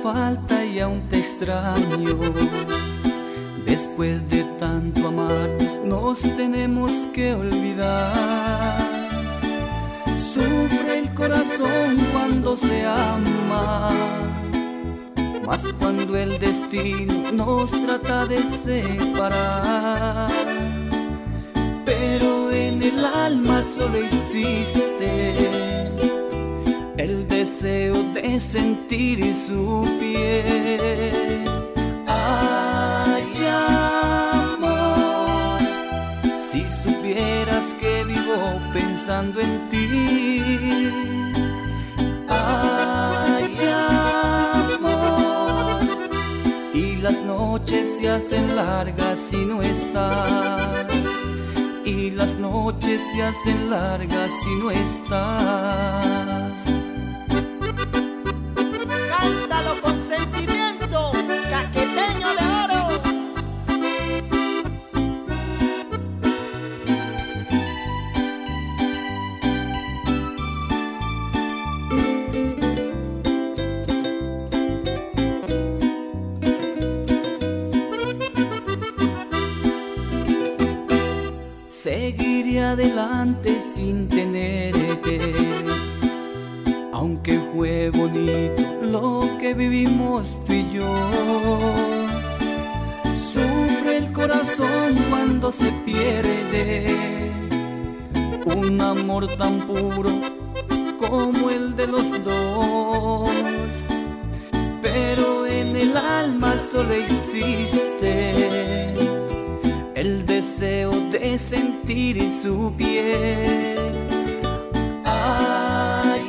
falta y aún te extraño. Después de tanto amarnos nos tenemos que olvidar. Sufre el corazón cuando se ama, mas cuando el destino nos trata de separar. Pero en el alma solo existe el deseo de sentir su piel. Ay, amor, si supieras que vivo pensando en ti. Ay, amor, y las noches se hacen largas si no estás. Y las noches se hacen largas si no estás. Cántalo con sentimiento, caqueteño de oro. Seguiré adelante sin tenerte, aunque fue bonito lo que vivimos tú y yo. Sufre el corazón cuando se pierde un amor tan puro como el de los dos. Pero en el alma solo existe el deseo de sentir su piel. Ay,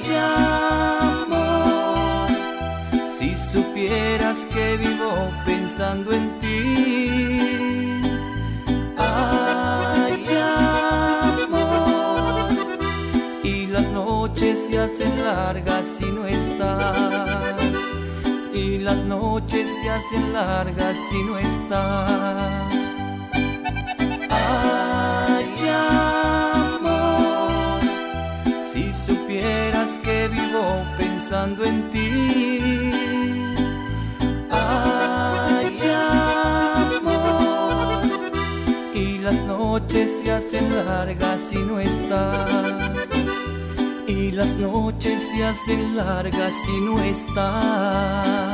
amor, si supieras que vivo pensando en ti. Ay, amor, y las noches se hacen largas si no estás. Y las noches se hacen largas si no estás. Ay, amor, si supieras que vivo pensando en ti. Ay, amor, y las noches se hacen largas si no estás. Y las noches se hacen largas si no estás.